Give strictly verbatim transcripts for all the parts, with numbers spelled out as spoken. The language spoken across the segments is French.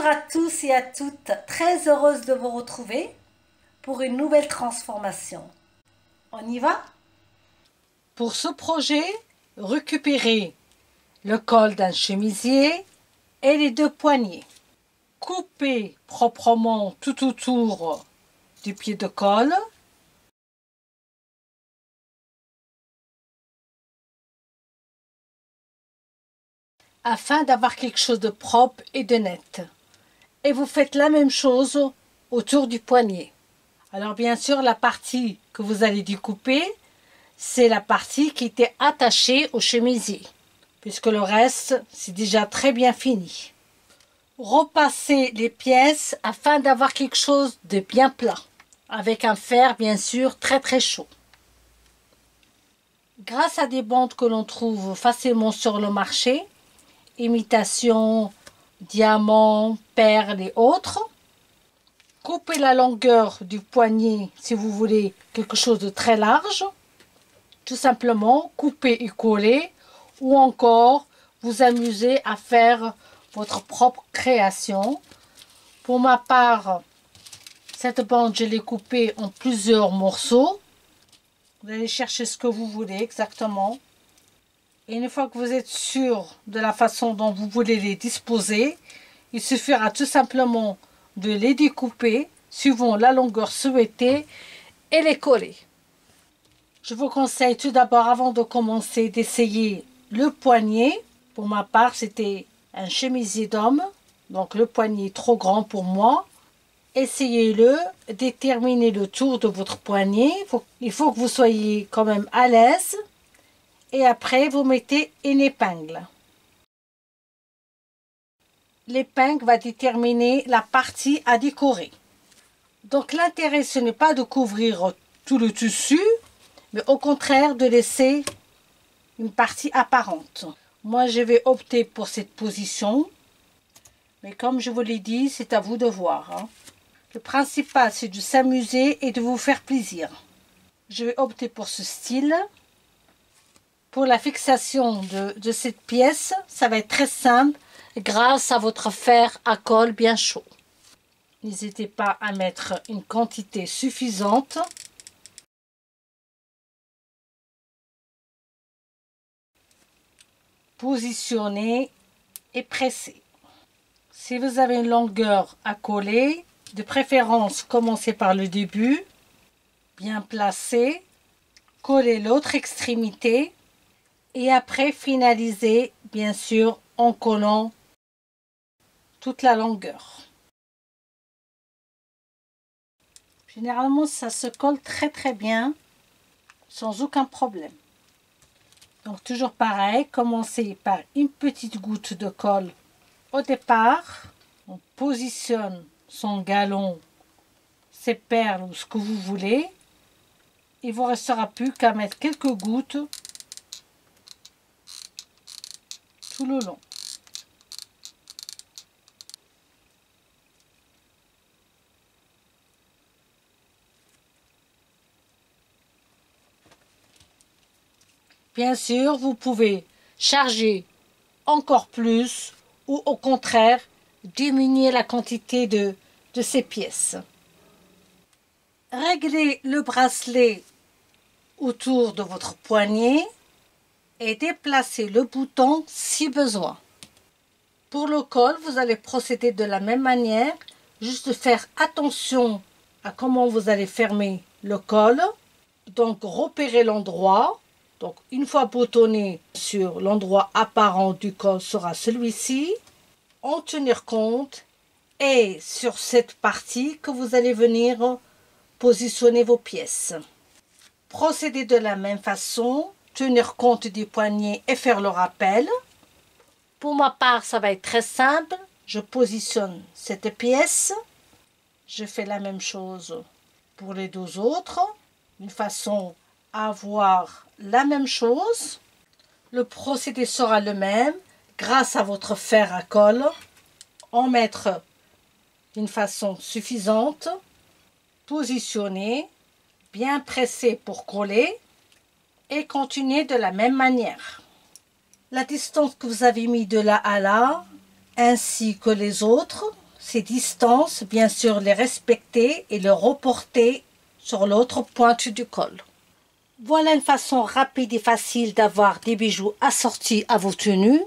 à tous et à toutes, très heureuse de vous retrouver pour une nouvelle transformation. On y va? Pour ce projet, récupérez le col d'un chemisier et les deux poignets. Coupez proprement tout autour du pied de col. Afin d'avoir quelque chose de propre et de net. Et vous faites la même chose autour du poignet. Alors bien sûr, la partie que vous allez découper, c'est la partie qui était attachée au chemisier, puisque le reste, c'est déjà très bien fini. Repassez les pièces afin d'avoir quelque chose de bien plat, avec un fer bien sûr très très chaud. Grâce à des bandes que l'on trouve facilement sur le marché, imitation, diamants, perles et autres, coupez la longueur du poignet si vous voulez quelque chose de très large. Tout simplement, coupez et collez, ou encore vous amuser à faire votre propre création. Pour ma part, cette bande, je l'ai coupée en plusieurs morceaux. Vous allez chercher ce que vous voulez exactement. Et une fois que vous êtes sûr de la façon dont vous voulez les disposer, il suffira tout simplement de les découper suivant la longueur souhaitée et les coller. Je vous conseille tout d'abord, avant de commencer, d'essayer le poignet. Pour ma part, c'était un chemisier d'homme, donc le poignet est trop grand pour moi. Essayez-le, déterminez le tour de votre poignet. Il faut, il faut que vous soyez quand même à l'aise. Et après, vous mettez une épingle. L'épingle va déterminer la partie à décorer. Donc l'intérêt, ce n'est pas de couvrir tout le tissu, mais au contraire de laisser une partie apparente. Moi, je vais opter pour cette position. Mais comme je vous l'ai dit, c'est à vous de voir. Hein. Le principal, c'est de s'amuser et de vous faire plaisir. Je vais opter pour ce style. Pour la fixation de, de cette pièce, ça va être très simple grâce à votre fer à colle bien chaud. N'hésitez pas à mettre une quantité suffisante. Positionnez et pressez. Si vous avez une longueur à coller, de préférence commencez par le début, bien placé, collez l'autre extrémité et après finalisez bien sûr en collant toute la longueur. Généralement ça se colle très très bien sans aucun problème. Donc toujours pareil, commencez par une petite goutte de colle au départ. On positionne son galon, ses perles ou ce que vous voulez. Il ne vous restera plus qu'à mettre quelques gouttes tout le long. Bien sûr, vous pouvez charger encore plus ou au contraire diminuer la quantité de, de ces pièces. Réglez le bracelet autour de votre poignet et déplacez le bouton si besoin. Pour le col, vous allez procéder de la même manière, juste faire attention à comment vous allez fermer le col. Donc repérez l'endroit. Donc une fois boutonné sur l'endroit apparent du col sera celui-ci. En tenir compte et sur cette partie que vous allez venir positionner vos pièces. Procédez de la même façon, tenir compte du poignet et faire le rappel. Pour ma part, ça va être très simple. Je positionne cette pièce. Je fais la même chose pour les deux autres. Une façon à avoir la même chose. Le procédé sera le même. Grâce à votre fer à colle, en mettre d'une façon suffisante. Positionner, bien presser pour coller et continuer de la même manière. La distance que vous avez mis de là à là, ainsi que les autres, ces distances, bien sûr les respecter et les reporter sur l'autre pointe du col. Voilà une façon rapide et facile d'avoir des bijoux assortis à vos tenues.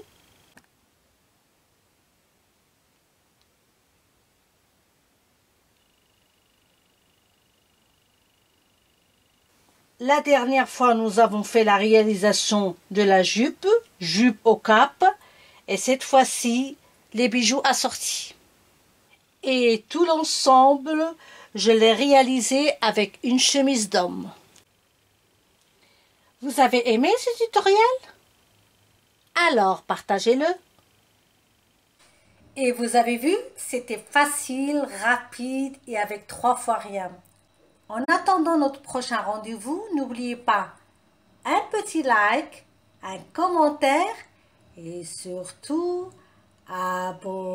La dernière fois, nous avons fait la réalisation de la jupe, jupe au cap, et cette fois-ci, les bijoux assortis. Et tout l'ensemble, je l'ai réalisé avec une chemise d'homme. Vous avez aimé ce tutoriel? Alors, partagez-le. Et vous avez vu, c'était facile, rapide et avec trois fois rien. En attendant notre prochain rendez-vous, n'oubliez pas un petit like, un commentaire et surtout abonnez-vous.